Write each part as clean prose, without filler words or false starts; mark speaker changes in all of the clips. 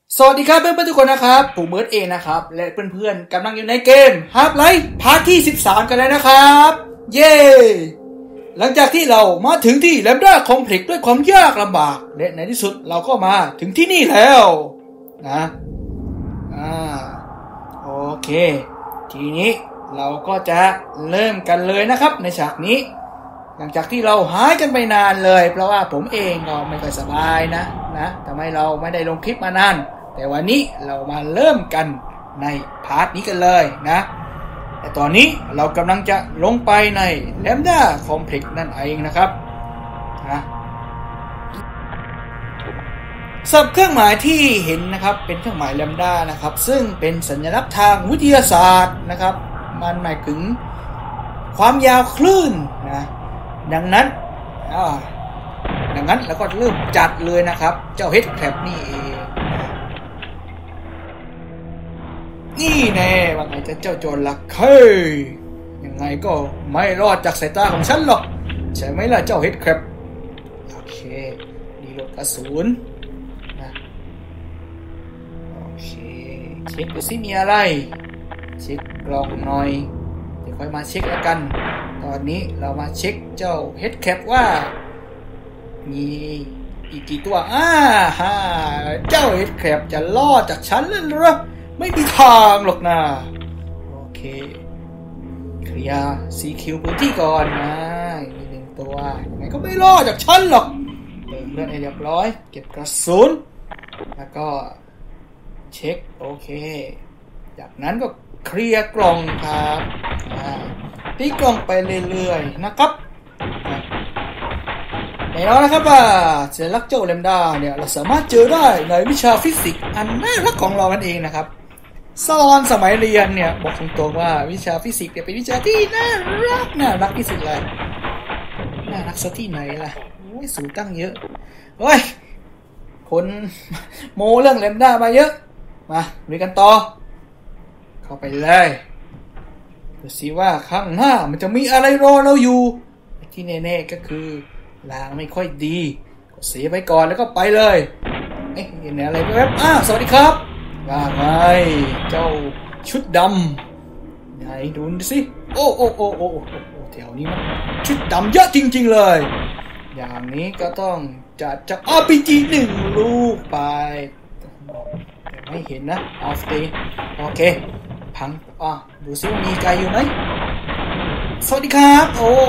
Speaker 1: สวัสดีครับเพื่อนๆทุกคนนะครับผมเบิร์ดเองนะครับและเพื่อนๆกำลังอยู่ในเกม Half-Life พาร์ทที่13กันแล้วนะครับเย้หลังจากที่เรามาถึงที่แลมด้าคอมเพล็กซ์ด้วยความยากลำบากและในที่สุดเราก็มาถึงที่นี่แล้วนะโอเคทีนี้เราก็จะเริ่มกันเลยนะครับในฉากนี้หลังจากที่เราหายกันไปนานเลยเพราะว่าผมเองก็ไม่ค่อยสบายนะทำให้เราไม่ได้ลงคลิปมานานแต่วันนี้เรามาเริ่มกันในพาร์ทนี้กันเลยนะแต่ตอนนี้เรากำลังจะลงไปในแลมด้าคอมเพล็กซ์นั่นเองนะครับสำหรับเครื่องหมายที่เห็นนะครับเป็นเครื่องหมายแลมด้านะครับซึ่งเป็นสัญลักษณ์ทางวิทยาศาสตร์นะครับมันหมายถึงความยาวคลื่นนะดังนั้นเราก็เริ่มจัดเลยนะครับเจ้าเฮดแครบนี่เองนี่แน่ว่าไงจะเจ้าโจรลักเฮ้ยยังไงก็ไม่รอดจากสายตาของฉันหรอกใช่ไหมล่ะเจ้าเฮดแครบโอเคนี่รถกระสุนนะโอเคเช็คดูสิมีอะไรเช็คกล่องหน่อยเดี๋ยวค่อยมาเช็คแล้วกันตอนนี้เรามาเช็คเจ้าเฮดแคปว่ามีอีกกี่ตัวเจ้าเฮดแคปจะรอดจากฉันเลยหรอไม่มีทางหรอกนะโอเคเคลียร์ซีคิวพื้นที่ก่อนนะอีกหนึ่งตัวยังไงก็ไม่รอดจากฉันหรอกเติมเลือดให้เรียบร้อยเก็บกระสุนแล้วก็เช็คโอเคจากนั้นก็เคลียร์กล่องครับตีกล่องไปเรื่อยๆนะครับแน่นอนนะครับว่าสัญลักษณ์เจ้าแลมด้าเนี่ยเราสามารถเจอได้ในวิชาฟิสิกส์อันน่ารักของเรานั่นเองนะครับตอนสมัยเรียนเนี่ยบอกตรงๆว่าวิชาฟิสิกส์เนี่ยเป็นวิชาที่น่ารักที่สุดเลยน่ารักซะที่ไหนล่ะสูงตั้งเยอะเฮ้ยคนโมเรื่องแลมด้ามาเยอะมาลุยกันต่อเข้าไปเลยดูสิว่าข้างหน้ามันจะมีอะไรรอเราอยู่ที่แน่ๆก็คือลางไม่ค่อยดีก็เสียไปก่อนแล้วก็ไปเลยเห็นอะไรแว๊บสวัสดีครับว่าไงเจ้าชุดดำไหนดูสิโอ้แถวนี้มันชุดดำเยอะจริงๆเลยอย่างนี้ก็ต้องจัดจาก RPG 1 ลูกไปไม่เห็นนะเอาสเตย์โอเคพังดูซิว่ามีไกลอยู่ไหมสวัสดีครับโอ้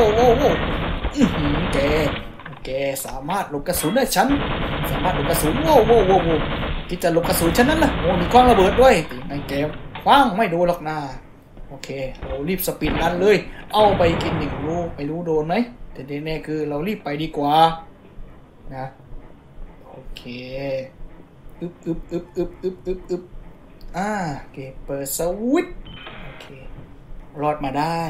Speaker 1: แกสามารถหลบกระสุนได้ฉันสามารถหลบกระสุนโว้คิดจะหลบกระสุนฉันนั่นล่ะมีกล้องระเบิดด้วยตีไงแกคว้างไม่โดนหรอกนะโอเคเรารีบสปีดรันเลยเอาไปกิน1 ลูกไม่รู้โดนไหมแต่แน่ๆคือเรารีบไปดีกว่านะโอเคอึบโอเคเปิดสวิตช์โอเครอดมาได้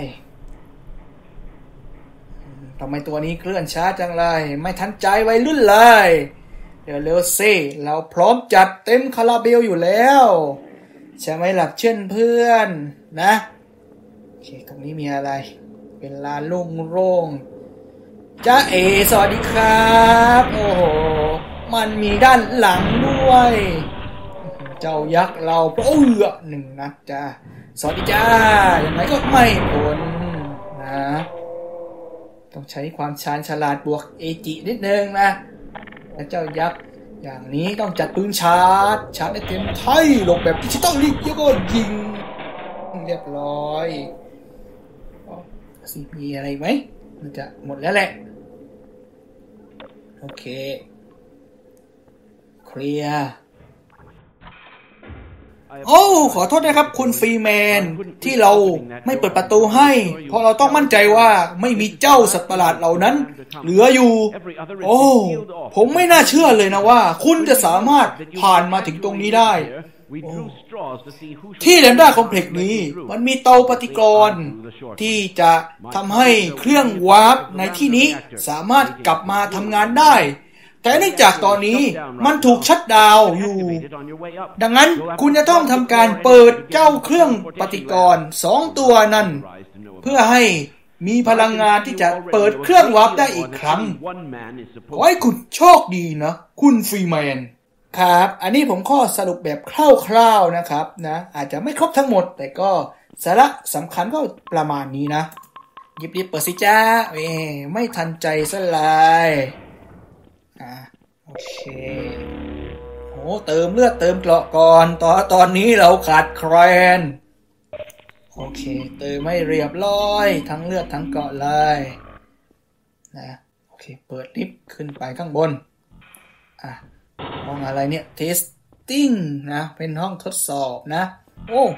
Speaker 1: ทำไมตัวนี้เคลื่อนช้าจังเลยไม่ทันใจวัยรุ่นเลยเดี๋ยวเร็วสิเราพร้อมจัดเต็มคาราเบลอยู่แล้วใช่ไหมล่ะเช่นเพื่อนนะโอเคตรงนี้มีอะไรเป็นลานโล่งจ้าสวัสดีครับโอ้โหมันมีด้านหลังด้วยเจ้ายักษ์เรา1 นัดจ้าสวัสดีจ้ายังไงก็ไม่พ้นนะต้องใช้ความชาญฉลาดบวกเอจินิดนึงนะและเจ้ายักษ์อย่างนี้ต้องจัดปืนชาร์จให้เต็มที่หลบแบบดิจิตอลลิกแล้วก็ยิงเรียบร้อยสิมีอะไรไหมมันจะหมดแล้วแหละโอเคเคลียร์ขอโทษนะครับคุณฟรีแมนที่เราไม่เปิดประตูให้เพราะเราต้องมั่นใจว่าไม่มีเจ้าสัตว์ประหลาดเหล่านั้นเหลืออยู่ผมไม่น่าเชื่อเลยนะว่าคุณจะสามารถผ่านมาถึงตรงนี้ได้ที่แลมด้าคอมเพล็กซ์นี้มันมีเตาปฏิกรณ์ที่จะทำให้เครื่องวาร์ปในที่นี้สามารถกลับมาทำงานได้แต่เนื่องจากตอนนี้มันถูกชัตดาวน์อยู่ดังนั้นคุณจะต้องทำการเปิดเจ้าเครื่องปฏิกรณ์2 ตัวนั้นเพื่อให้มีพลังงานที่จะเปิดเครื่องวาร์ปได้อีกครั้งขอให้คุณโชคดีนะคุณฟรีแมนครับอันนี้ผมข้อสรุปแบบคร่าวๆนะครับนะอาจจะไม่ครบทั้งหมดแต่ก็สาระสำคัญก็ประมาณนี้นะหยิบเปิดสิจ้าไม่ทันใจซะเลยโอเคโอ้เติมเลือดเติมเกราะก่อนตอนนี้เราขาดแคลนโอเคเติมไม่เรียบร้อยทั้งเลือดทั้งเกราะเลยนะโอเคเปิดลิฟต์ขึ้นไปข้างบนห้องอะไรเนี่ย testing นะเป็นห้องทดสอบนะโอ้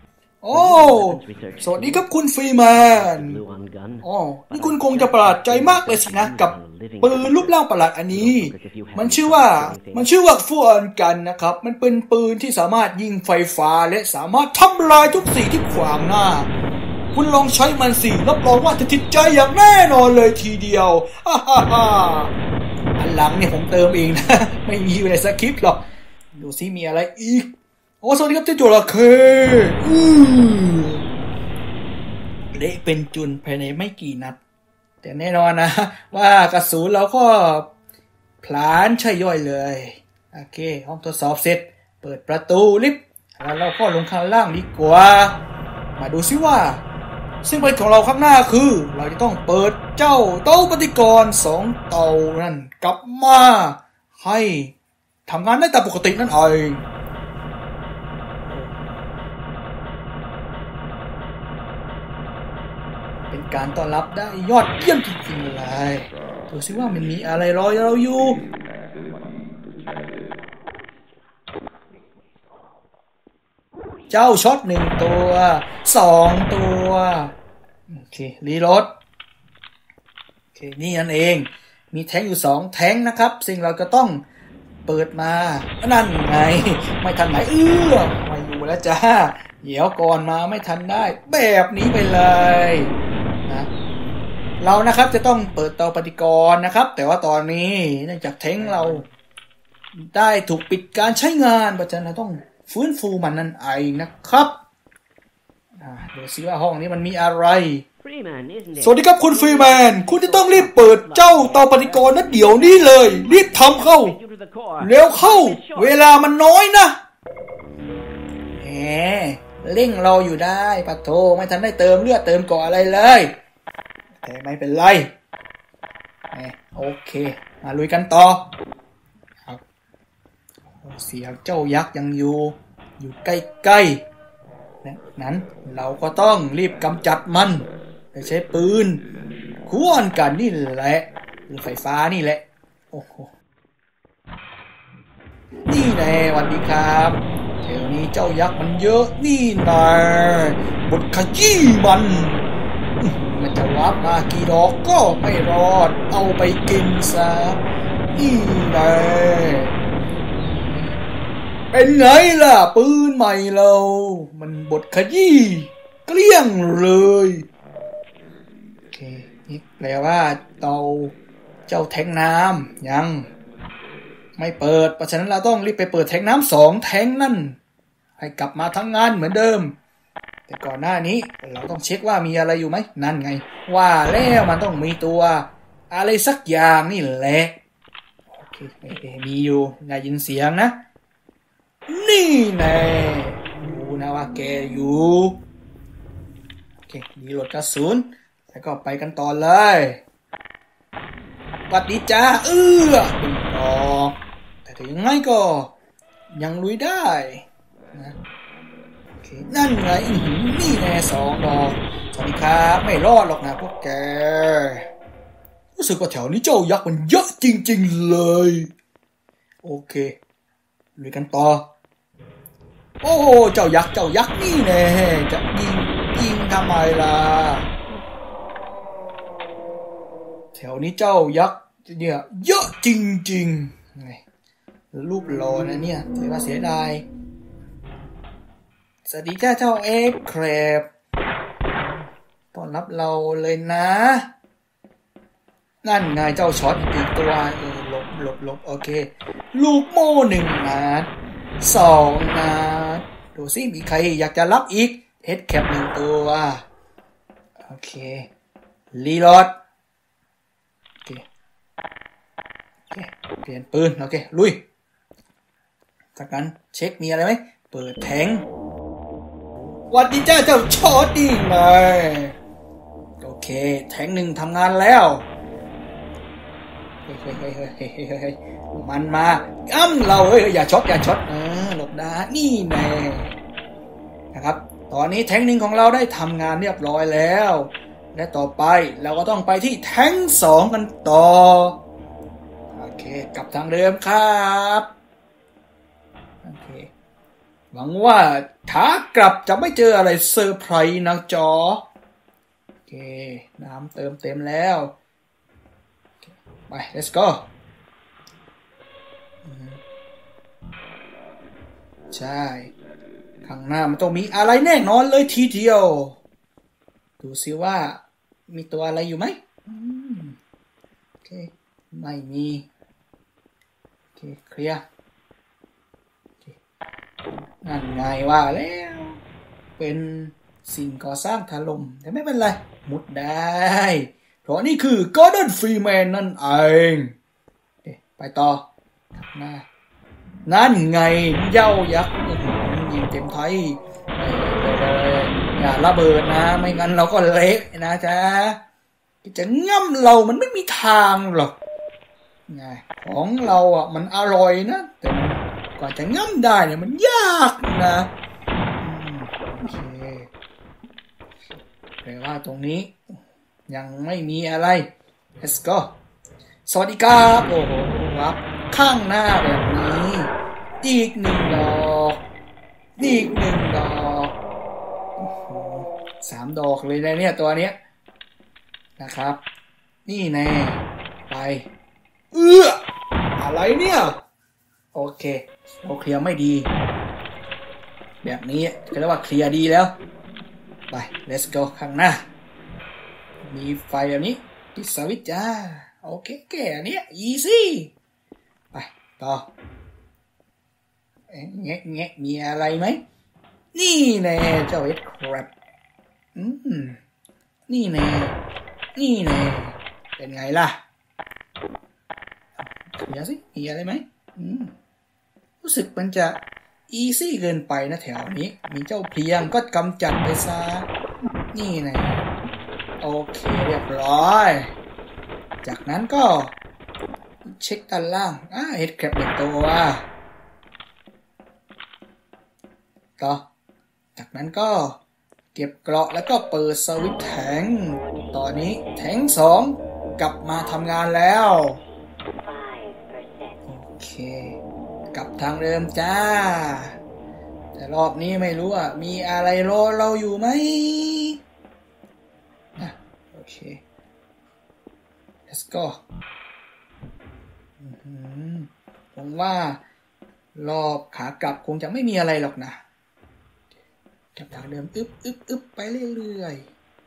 Speaker 1: สวัสดีครับคุณฟรีแมนนี่คุณคงจะประหลาดใจมากเลยสินะกับปืนรูปร่างประหลาดอันนี้มันชื่อว่าฟูออนกันนะครับมันเป็นปืนที่สามารถยิงไฟฟ้าและสามารถทำลายทุกสิ่งที่ขวางหน้าคุณลองใช้มันสิรับรองว่าจะติดใจอย่างแน่นอนเลยทีเดียวอันหลังเนี่ยผมเติมเองนะไม่มีอยู่ในสคริปต์หรอกดูซิมีอะไรอีกสวัสดีครับเจ้าจระเข้เละเป็นจุนภายในไม่กี่นัดแต่แน่นอนนะว่ากระสุนเราก็พลานใช่ย่อยเลยโอเคห้องทดสอบเสร็จเปิดประตูลิฟต์แล้วเราก็ลงข้างล่างดีกว่ามาดูซิว่าซึ่งเป็นของเราข้างหน้าคือเราจะต้องเปิดเจ้าเตาปฏิกรณ์2 เตานั่นกลับมาให้ทำงานได้ตามปกตินั่นเองเป็นการต้อนรับได้ยอดเยี่ยมจริงๆเลยดูซิว่ามันมีอะไรรอเราอยู่เจ้าช็อต1 ตัว2 ตัวโอเครีโหลดโอเคนี่นั่นเองมีแท้งอยู่2 แท้งนะครับซึ่งเราก็ต้องเปิดมานั่นไงไม่ทันไหนมาอยู่แล้วจ้าเดี๋ยวก่อนมาไม่ทันได้แบบนี้ไปเลยนะเรานะครับจะต้องเปิดเตาปฏิกรณ์นะครับแต่ว่าตอนนี้เนื่องจากแท้งเราได้ถูกปิดการใช้งานเพราะฉะนั้นเราต้องฟื้นฟูมันนั่นเองนะครับดูซิว่าห้องนี้มันมีอะไรสวัสดีครับคุณฟรีแมนคุณจะต้องรีบเปิดเจ้าเตาปฏิกรณ์นั้นเดี๋ยวนี้เลยรีบทำเข้าเร็วเข้าเวลามันน้อยนะเร่งเราอยู่ได้ปะโถไม่ทันได้เติมเลือดเติมเกาะอะไรเลยแต่ไม่เป็นไรโอเคมาลุยกันต่อครับเสียงเจ้ายักษ์ยังอยู่ใกล้ๆนั้นเราก็ต้องรีบกำจัดมันโดยใช้ปืนควรกันนี่แหละหรือไฟฟ้านี่แหละโอ้โหนี่แน่สวัสดีครับแถวนี้เจ้ายักษ์มันเยอะนี่นะบทขยี้มันจะวาร์ปมากี่ดอกก็ไม่รอดเอาไปกินซะนี่แน่เป็นไงล่ะปืนใหม่เรามันบทขยี้เกลี้ยงเลยโอเคนี่แปลว่าเจ้าแทงน้ำยังไม่เปิดเพราะฉะนั้นเราต้องรีบไปเปิดแทงน้ำ2 แทงนั่นให้กลับมาทั้งงานเหมือนเดิมแต่ก่อนหน้านี้เราต้องเช็คว่ามีอะไรอยู่ไหมนั่นไงว่าแล้วมันต้องมีตัวอะไรสักอย่างนี่แหละโอเคมีอยู่ได้ยินเสียงนะนี่แน่ดูนะว่าแกอยู่โอเครีโหลดกระสุนแล้วก็ไปกันต่อเลยสวัสดีจ้าดึงออกแต่ถึงยังไงก็ยังลุยได้นะโอเคนั่นไงนี่แน่2 ดอกสวัสดีครับไม่รอดหรอกนะพวกแกรู้สึกว่าแถวนี้เจ้ายักษ์มันเยอะจริงๆเลยโอเคลุยกันต่อโอ้เจ้ายักษ์นี่แน่จะยิงทำไมล่ะแถวนี้เจ้ายักษ์เนี่ยเยอะจริงๆรูปหล่อนะเนี่ยแต่ว่าเสียดายสวัสดีเจ้าเอ็กแครบต้อนรับเราเลยนะนั่นไงเจ้าช็อตอีกตัวหลบโอเคลูกโม่1 นัด2 นัดดูสิมีใครอยากจะรับอีกเฮดแคป1 ตัวโอเครีโหลดโอเคเปลี่ยนปืนโอเคลุยจากนั้นเช็คมีอะไรไหมเปิดแทงวัดดีจ้าเจ้าช็อตดีไงโอเคแทงหนึ่งทำงานแล้วเฮ้ยมันมาเราอย่าช็อตหลบได้นี่แน่นะครับตอนนี้แทงหนึ่งของเราได้ทำงานเรียบร้อยแล้วและต่อไปเราก็ต้องไปที่แทงสองกันต่อโอเคกลับทางเดิมครับโอเคหวังว่าขากลับจะไม่เจออะไรเซอร์ไพรส์นะจอโอเคน้ำเติมเต็มแล้วไป let's go ใช่ข้างหน้ามันต้องมีอะไรแน่นอนเลยทีเดียวดูซิว่ามีตัวอะไรอยู่ไหมโอเคไม่มีโอเคเคลียร์นั่นไงว่าแล้วเป็นสิ่งก่อสร้างถล่มแต่ไม่เป็นไรมุดได้เพราะนี่คือ Gordon Freeman นั่นเองไปต่อหน้านั่นไงเย้ายักษ์ยิงเต็มไทยอย่าระเบิดนะไม่งั้นเราก็เละนะจ๊ะจะง่ำเรามันไม่มีทางหรอกไงของเราอ่ะมันอร่อยนะแต่กว่าจะง่ำได้เนี่ยมันยากนะโอเคแปลว่าตรงนี้ยังไม่มีอะไร let's go สวัสดีครับโอ้โหครับข้างหน้าแบบนี้อีก1 ดอกอีก1 ดอก3 ดอกเลยนะเนี่ยตัวเนี้ยนะครับนี่แน่ไปอะไรเนี่ยโอเคเราเคลียร์ไม่ดีแบบนี้ก็เรียกว่าเคลียร์ดีแล้วไป let's go ข้างหน้ามีไฟแบบนี้ติดสวิตช์จ้าโอเคแค่นี้ easy ไปต่อแงะมีอะไรไหมนี่แน่เจ้าเอ็ดครับนี่แน่เป็นไงล่ะเดี๋ยวสิมีอะไรไหมรู้สึกมันจะอีซี่เกินไปนะแถวนี้มีเจ้าเพลียงก็กำจัดไปซะนี่แน่โอเคเรียบร้อยจากนั้นก็เช็คด้านล่างเห็ดแครบ1 ตัวต่อจากนั้นก็เก็บเกราะแล้วก็เปิดสวิตช์แทงตอนนี้แทง2กลับมาทำงานแล้วโอเคกลับทางเดิมจ้าแต่รอบนี้ไม่รู้มีอะไรรอเราอยู่ไหมโอเค let's go ผมว่ารอบขากลับคงจะไม่มีอะไรหรอกนะกลับทางเดิมอึบไปเรื่อย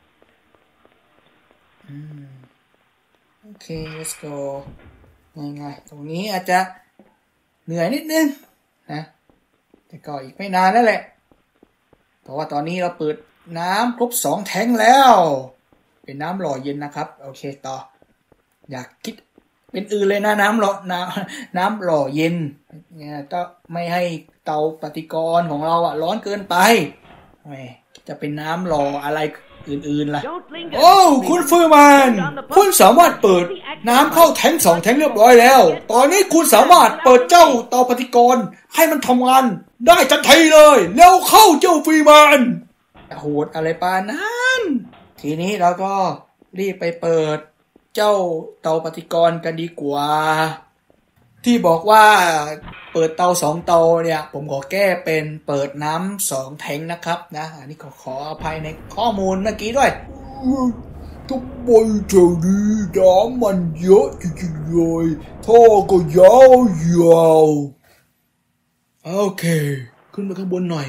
Speaker 1: ๆโอเค let's go ง่ายๆตรงนี้อาจจะเหนื่อยนิดนึงนะแต่ก็อีกไม่นานแล้วแหละเพราะว่าตอนนี้เราเปิดน้ำครบ2 แทงแล้วเป็นน้ำหล่อเย็นนะครับโอเคต่ออยากคิดเป็นอื่นเลยนะน้ำหล่อเย็นเนี่ยก็ไม่ให้เตาปฏิกรณ์ของเราร้อนเกินไปจะเป็นน้ำหล่ออะไรอื่นๆล่ะโอ้คุณเฟอร์แมนคุณสามารถเปิดน้ำเข้าแทง2 แทงเรียบร้อยแล้วตอนนี้คุณสามารถเปิดเจ้าเตาปฏิกรณ์ให้มันทำงานได้ทันทีเลยแล้วเข้าเจ้าเฟอร์แมนโหดอะไรปานนั้นทีนี้เราก็รีบไปเปิดเจ้าเตาปฏิกรณ์กันดีกว่าที่บอกว่าเปิดเตา2 เตาเนี่ยผมขอแก้เป็นเปิดน้ำ2 แทงนะครับนะอันนี้ขออภัยในข้อมูลเมื่อกี้ด้วยทำไมเท่านี้น้ำมันเยอะจริงๆเลยท่อก็ยาวโอเคขึ้นไปข้างบนหน่อย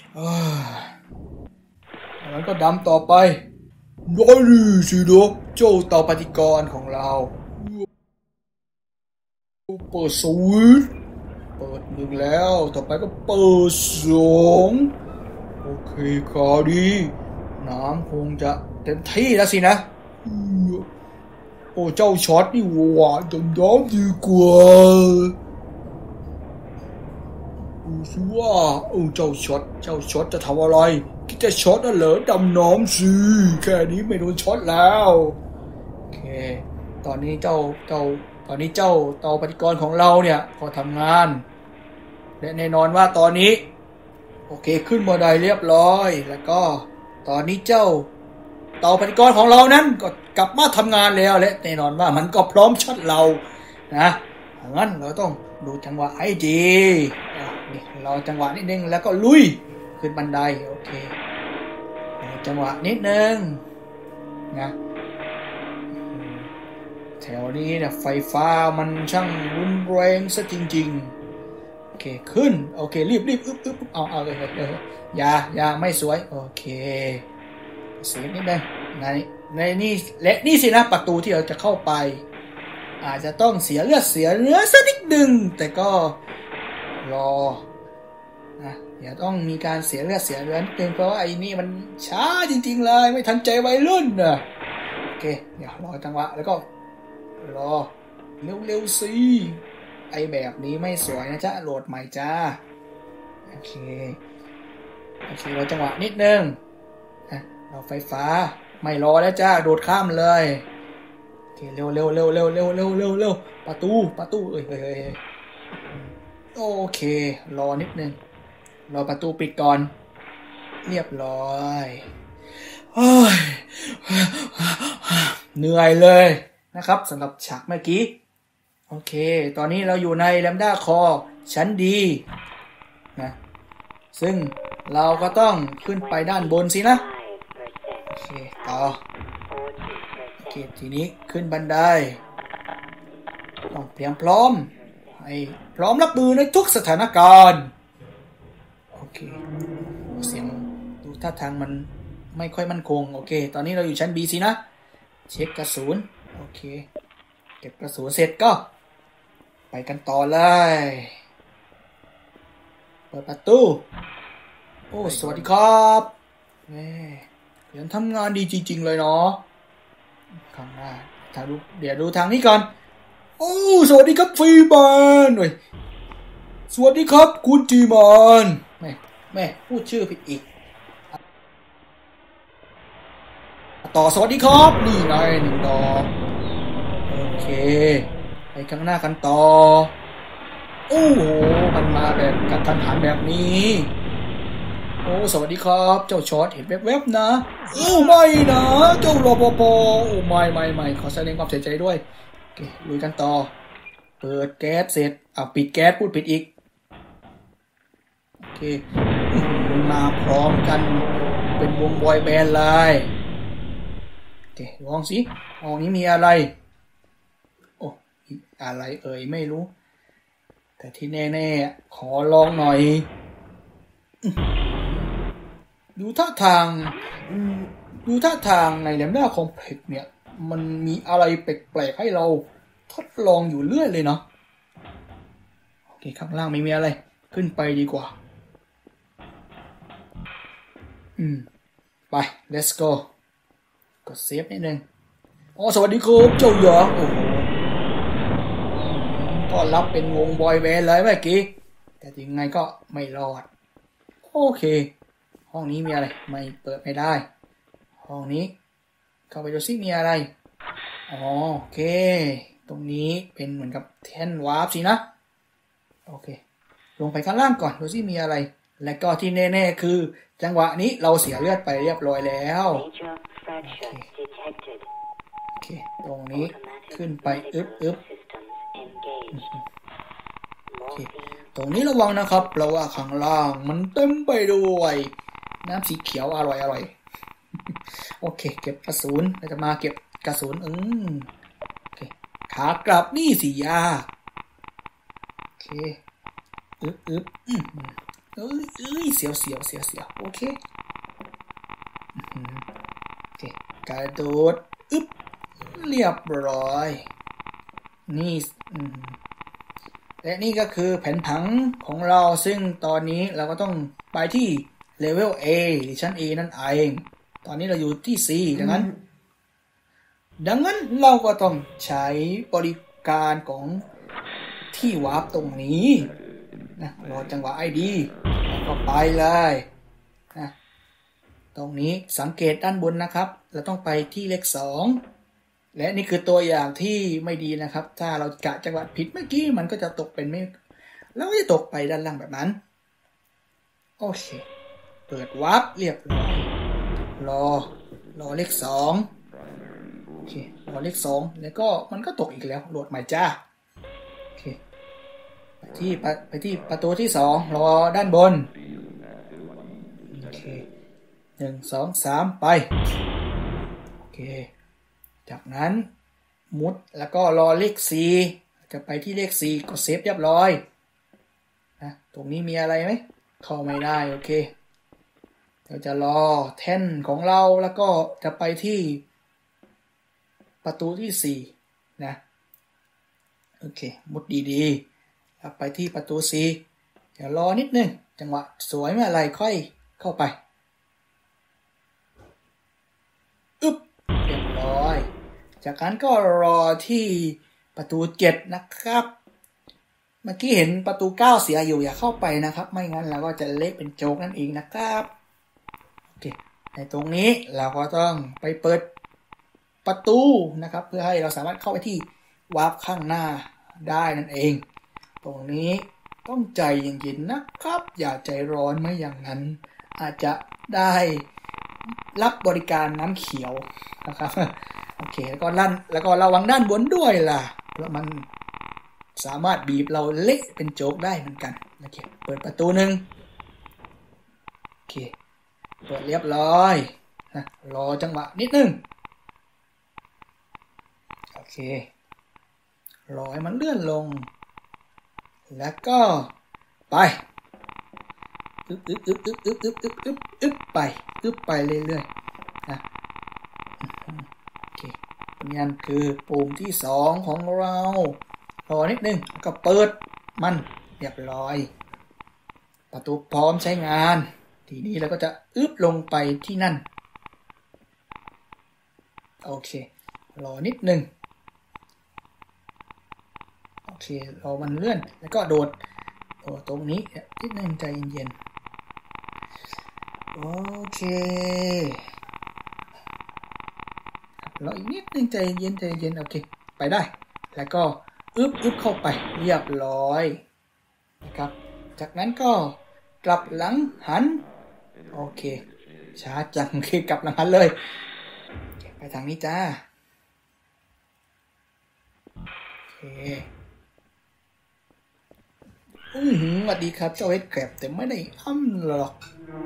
Speaker 1: แล้วก็ดำต่อไปได้ดีสินะเจ้าเตาปฏิกรณ์ของเราเปิดสวิตช์เปิด1แล้วต่อไปก็เปิด2โอเคข่าวดีน้ำคงจะเต็มที่แล้วสินะโอ้เจ้าช็อตนี่หวานจนน้ำดีกว่าดูสิว่าเจ้าช็อตจะทำอะไรคิดจะช็อตน่ะเหรอดำน้ำสิแค่นี้ไม่โดนช็อตแล้วโอเคตอนนี้เจ้าเตาปฏิกรณ์ของเราเนี่ยก็ทำงานและแน่นอนว่าตอนนี้โอเคขึ้นมาได้เรียบร้อยแล้วก็ตอนนี้เจ้าเตาปฏิกรณ์ของเรานั้นก็กลับมาทำงานแล้วและแน่นอนว่ามันก็พร้อมช็อตเรานะงั้นเราต้องดูจังหวะให้ดีนี่เราจังหวะนิดนึงแล้วก็ลุยขึ้นบันไดโอเคจังหวะนิดนึงนะแถวนี้เนี่ยไฟฟ้ามันช่างรุนแรงซะจริงๆโอเคขึ้นโอเครีบอึ๊บเอาเลยอย่าไม่สวยโอเคเสียนิดนึงในนี่และนี่สินะประตูที่เราจะเข้าไปอาจจะต้องเสียเลือดเสียเนื้อสักนิดนึงแต่ก็รอนะอย่าต้องมีการเสียเลือดเสียเนื้อนิดนึงเพราะว่าไอ้นี่มันช้าจริงๆเลยไม่ทันใจวัยรุ่นนะโอเคเดี๋ยวรอจังหวะแล้วก็รอเร็วๆสิไอ้แบบนี้ไม่สวยนะจ๊ะโหลดใหม่จ้าโอเครอจังหวะนิดนึงเราไฟฟ้าไม่รอแล้วจ้าโดดข้ามเลยโอเคเร็วประตูเอ้ยโอเครอนิดนึงรอประตูปิดก่อนเรียบร้อยเหนื่อยเลยนะครับสำหรับฉากเมื่อกี้โอเคตอนนี้เราอยู่ในแลมด้าคอชั้นดีนะซึ่งเราก็ต้องขึ้นไปด้านบนสินะโอเคต่อโอเคทีนี้ขึ้นบันไดต้องเตรียมพร้อมให้พร้อมรับมือในทุกสถานการณ์โอเคเสียงดูท่าทางมันไม่ค่อยมั่นคงโอเคตอนนี้เราอยู่ชั้น B สินะเช็คกระสุนโอเคเก็บกระสุนเสร็จก็ไปกันต่อเลยเปิดประตูโอ้สวัสดีครับเดี๋ยวทำงานดีจริงๆเลยเนาะข้างหน้าเดี๋ยวดูทางนี้ก่อนโอ้สวัสดีครับฟีแมนสวัสดีครับคุณจีแมนแม่พูดชื่อผิดอีกต่อสวัสดีครับนี่ไง1 ดอกโอเคไปข้างหน้ากันต่อโอ้โหมันมาแบบกระทันหันแบบนี้โอ้สวัสดีครับเจ้าช็อตเห็นแวบๆนะโอ้ไม่นะเจ้ารปภโอ้ไม่ขอแสดงความเสียใจด้วยโอเคลุยกันต่อเปิดแก๊สเสร็จปิดแก๊สพูดผิดอีกโอเคมาพร้อมกันเป็นวงบอยแบนด์เลยโอเคลองสิห้องนี้มีอะไรโอ้อะไรไม่รู้แต่ที่แน่ๆขอลองหน่อยดูท่าทางในแลมด้าคอมเพล็กซ์เนี่ยมันมีอะไรแปลกๆให้เราทดลองอยู่เรื่อยเลยเนาะโอเคข้างล่างไม่มีอะไรขึ้นไปดีกว่าไป let's go กดเซฟนิดนึงสวัสดีครับเจ้าหยองโอ้โหต้อนรับเป็นวงบอยแบนด์เลยเมื่อกี้แต่ยังไงก็ไม่รอดโอเคห้องนี้มีอะไรไม่เปิดไม่ได้ห้องนี้เข้าไปดูซิมีอะไรโอเคตรงนี้เป็นเหมือนกับแท่นวาร์ปสินะโอเคลงไปข้างล่างก่อนดูซิมีอะไรและก็ที่แน่ๆคือจังหวะนี้เราเสียเลือดไปเรียบร้อยแล้วโอเคตรงนี้ขึ้นไปอึ๊บโอเคตรงนี้ระวังนะครับเพราะว่าข้างล่างมันเต็มไปด้วยน้ำสีเขียวอร่อยโอเคเก็บกระสุนเราจะมาเก็บกระสุนโอเคขากลับนี่สิยาโอเคอึ๊บเสียวโอเคโอเคกระโดดอึ๊บเรียบร้อยนี่และนี่ก็คือแผนผังของเราซึ่งตอนนี้เราก็ต้องไปที่เลเวล A หรือชั้น A นั่นเองตอนนี้เราอยู่ที่ C ดังนั้นเราก็ต้องใช้บริการของที่วาร์ปตรงนี้นะรอจังหวะไอดีแล้วก็ไปเลยนะตรงนี้สังเกตด้านบนนะครับเราต้องไปที่เลข2และนี่คือตัวอย่างที่ไม่ดีนะครับถ้าเรากะจังหวะผิดเมื่อกี้มันก็จะตกเป็นไม่แล้วก็จะตกไปด้านล่างแบบนั้นโอเคเปิดวาร์ปเรียบร้อยรอเลข2โอเครอเลข2แล้วก็มันก็ตกอีกแล้วโหลดใหม่จ้าโอเคไปที่ประตูที่2รอด้านบนโอเค1 2 3ไปโอเคจากนั้นมุดแล้วก็รอเลข4จะไปที่เลข4ก็เซฟเรียบร้อยนะตรงนี้มีอะไรไหมเข้าไม่ได้โอเคเราจะรอแท่นของเราแล้วก็จะไปที่ประตูที่4นะโอเคมุดดีๆแล้วไปที่ประตู4เดี๋ยวรอนิดนึงจังหวะสวยเมื่อไรค่อยเข้าไปอึ๊บเรียบร้อยจากนั้นก็รอที่ประตู7นะครับเมื่อกี้เห็นประตู9เสียอยู่อย่าเข้าไปนะครับไม่งั้นเราก็จะเละเป็นโจกนั่นเองนะครับโอเคในตรงนี้เราก็ต้องไปเปิดประตูนะครับเพื่อให้เราสามารถเข้าไปที่วาร์ปข้างหน้าได้นั่นเองตรงนี้ต้องใจเย็นๆนะครับอย่าใจร้อนไม่อย่างนั้นอาจจะได้รับบริการน้ำเขียวนะครับโอเคแล้วก็ระวังด้านบนด้วยล่ะเพราะมันสามารถบีบเราเละเป็นโจ๊กได้เหมือนกันโอเคเปิดประตู1โอเคเปิดเรียบร้อยนะรอจังหวะนิดนึงโอเครอให้มันเลื่อนลงแล้วก็ไปอึ๊บไปเรื่อยๆนะโอเคนี่คือปุ่มที่2ของเรารอนิดนึงแล้วก็เปิดมันเรียบร้อยประตูพร้อมใช้งานทีนี้เราก็จะอึ๊บลงไปที่นั่นโอเครอนิดนึงโอเครอมันเลื่อนแล้วก็โดดตรงนี้นิดนึงใจเย็นๆโอเครออีกนิดนึงใจเย็นโอเคไปได้แล้วก็อึ๊บเข้าไปเรียบร้อยนะครับจากนั้นก็กลับหลังหันโอเคช้าจังโอเคกลับหลังหันเลยไปทางนี้จ้าโอเคสวัสดีครับเจ้าเฮดแครบแต่ไม่ได้อ้ำหรอก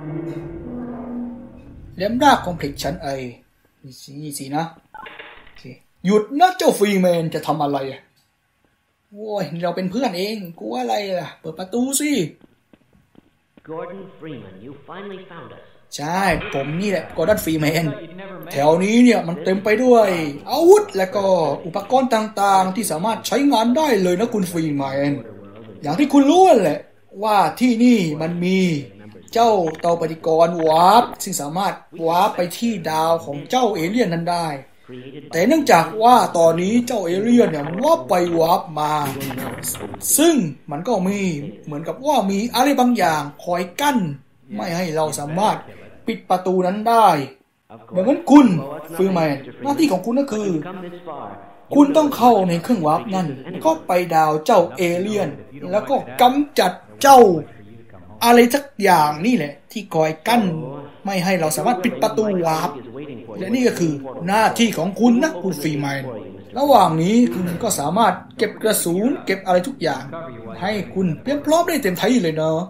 Speaker 1: เลี้ยมรากคอมเพล็กซ์ชั้นไอนี่สินะโอเคหยุดนะเจ้าฟรีแมนจะทำอะไรโว้ยเราเป็นเพื่อนเองกูว่าอะไรล่ะเปิดประตูสิ
Speaker 2: Gordon Freeman you finally found us
Speaker 1: ใช่ผมนี่แหละกอร์ดอนฟรีแมนแถวนี้เนี่ยมันเต็มไปด้วยอาวุธและก็อุปกรณ์ต่างๆที่สามารถใช้งานได้เลยนะคุณฟรีแมนอย่างที่คุณรู้แหละว่าที่นี่มันมีเจ้าเตาปฏิกรณ์วาร์ปซึ่งสามารถวาร์ปไปที่ดาวของเจ้าเอเลี่ยนนั้นได้แต่เนื่องจากว่าตอนนี้เจ้าเอเลี่ยนเนี่ยมันวาร์ปไปวาร์ปมาซึ่งมันก็มีเหมือนกับว่ามีอะไรบางอย่างคอยกั้นไม่ให้เราสามารถปิดประตูนั้นได้ดังนั้นคุณฟรีแมนหน้าที่ของคุณก็คือคุณต้องเข้าในเครื่องวาร์ปนั่นก็ไปดาวเจ้าเอเลี่ยนแล้วก็กำจัดเจ้าอะไรสักอย่างนี่แหละที่คอยกั้นไม่ให้เราสามารถปิดประตูวาร์ปและนี่ก็คือหน้าที่ของคุณนะคุณฟรีแมนระหว่างนี้คุณก็สามารถเก็บกระสุนเก็บอะไรทุกอย่างให้คุณเตรียมพร้อมได้เต็มที่เลยเนาะ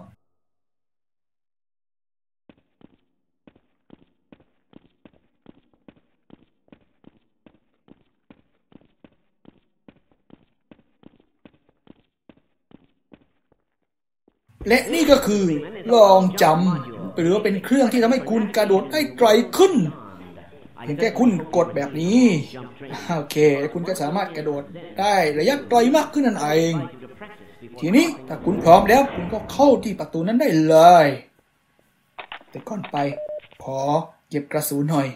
Speaker 1: และนี่ก็คือลองจำหรือว่าเป็นเครื่องที่ทำให้คุณกระโดดได้ไกลขึ้นเพียงแค่คุณกดแบบนี้โอเคคุณก็สามารถกระโดดได้ระยะไกลมากขึ้นนั่นเองทีนี้ถ้าคุณพร้อมแล้วคุณก็เข้าที่ประตูนั้นได้เลยแต่ก่อนไปขอเก็บกระสุนหน่อย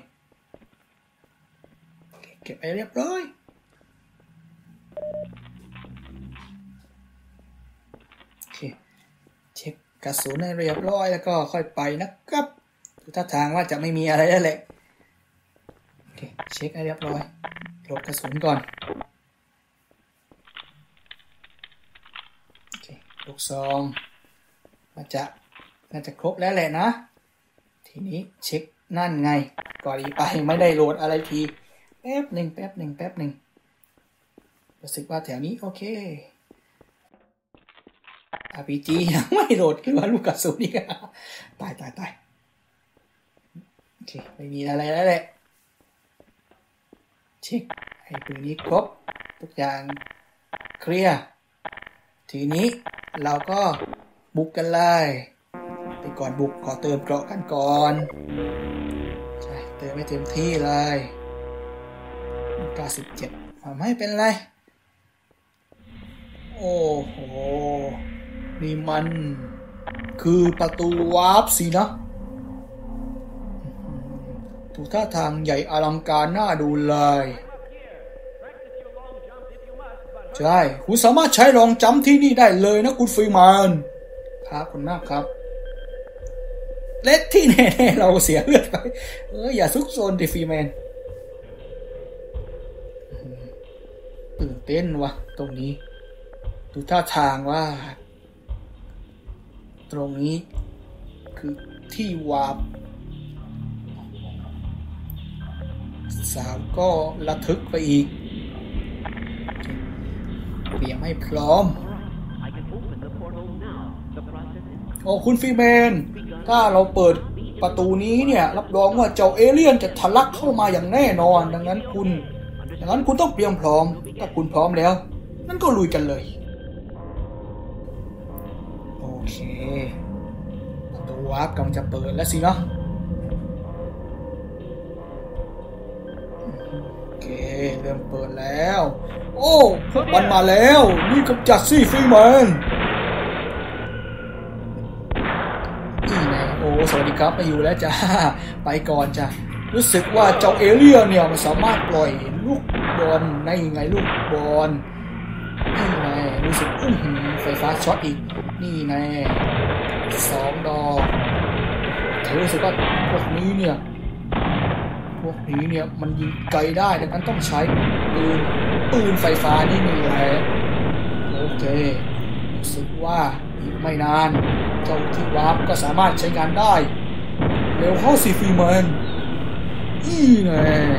Speaker 1: เก็บไปเรียบร้อยโอเคกระสุนให้เรียบร้อยแล้วก็ค่อยไปนะครับท่าทางว่าจะไม่มีอะไรแล้วแหละโอเคเช็คให้เรียบร้อยลบกระสุนก่อนโอเคลูกซองน่าจะครบแล้วแหละนะทีนี้เช็คนั่นไงก่อนอีไปไม่ได้โหลดอะไรทีแป๊บหนึ่งรู้สึกว่าแถวนี้โอเค RPG ยังไม่โหลดขึ้นมาลูกกระสุนนี่ตายโอเคไม่มีอะไรแล้วแหละเช็คให้ปืนนี้ครบทุกอย่างเคลียร์ทีนี้เราก็บุกกันเลยแต่ก่อนบุกขอเติมเกราะกันก่อนใช่เติมไม่เต็มที่เลย97ไม่เป็นไรโอ้โหนี่มันคือประตูวาร์ปสินะดูท่าทางใหญ่อลังการน่าดูเลยใช่คุณสามารถใช้รองจัมป์ที่นี่ได้เลยนะคุณฟรีแมนครับคุณมากครับเล็ดที่แน่ๆเราเสียเลือดไปอย่าซุกซนดิฟรีแมนตื่นเต้นวะตรงนี้ดูท่าทางว่าตรงนี้คือที่วาร์ป3ก็ระทึกไปอีกเตรียมให้พร้อมโอ้คุณฟรีแมนถ้าเราเปิดประตูนี้เนี่ยรับรองว่าเจ้าเอเลี่ยนจะทะลักเข้ามาอย่างแน่นอนดังนั้นคุณต้องเตรียมพร้อมถ้าคุณพร้อมแล้วนั่นก็ลุยกันเลยโอเคประตูวาร์ปกำลังจะเปิดแล้วสินะโอเคเริ่มเปิดแล้วโอ้พวกมันมาแล้วนี่กำจัดซี่ฟรีแมนนี่ไงโอ้สวัสดีครับมาอยู่แล้วจ้าไปก่อนจ้ะรู้สึกว่าเจ้าเอเลี่ยนเนี่ยมันสามารถปล่อยลูกบอลได้ยังไงลูกบอลนี่ไงรู้สึกไฟฟ้าช็อตอีกนี่ไง2 ดอกรู้สึกว่าพวกนี้เนี่ยมันยิงไกลได้ดังนั้นต้องใช้ปืนไฟฟ้านี่แหละโอเครู้สึกว่าอีกไม่นานเจ้าที่วาร์ปก็สามารถใช้งานได้เร็วเข้าสิฟรีแมนนี่ไง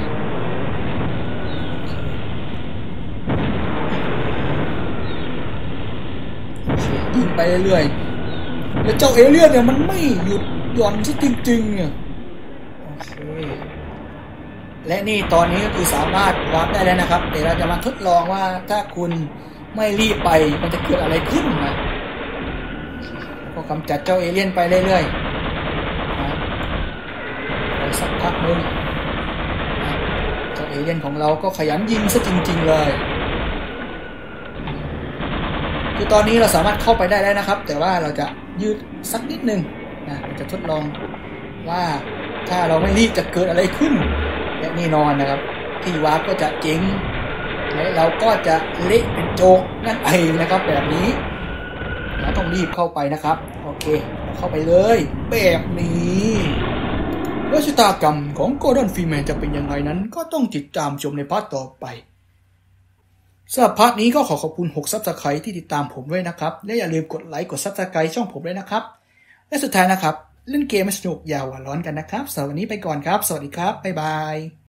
Speaker 1: ยิงไปเรื่อยๆแล้วเจ้าเอเลี่ยนเนี่ยมันไม่หยุดหย่อนซะจริงๆเนี่ยโอเคและนี่ตอนนี้ก็คือสามารถวาร์ปได้แล้วนะครับเดี๋ยวเราจะมาทดลองว่าถ้าคุณไม่รีบไปมันจะเกิดอะไรขึ้นนะก็กำจัดเจ้าเอเลี่ยนไปเรื่อยๆสักพักนึงเจ้าเอเลี่ยนของเราก็ขยันยิงซะจริงๆเลยคือตอนนี้เราสามารถเข้าไปได้แล้วนะครับแต่ว่าเราจะยืดสักนิดนึงนะเราจะทดลองว่าถ้าเราไม่รีบจะเกิดอะไรขึ้นและแน่นอนนะครับที่วาร์ปก็จะเจ๊งและเราก็จะเละเป็นโจกนั่นเองนะครับแบบนี้เราต้องรีบเข้าไปนะครับโอเคเข้าไปเลยแบบนี้และชะตากรรมของกอร์ดอนฟรีแมนจะเป็นยังไงนั้นก็ต้องติดตามชมในพาร์ทต่อไปสำหรับพาร์ทนี้ก็ขอบคุณ6 Subscribe ที่ติดตามผมด้วยนะครับและอย่าลืมกดไลค์กด Subscribe ช่องผมด้วยนะครับและสุดท้ายนะครับเล่นเกมให้สนุกอย่าหัวร้อนกันนะครับสำหรับวันนี้ไปก่อนครับสวัสดีครับบ๊ายบาย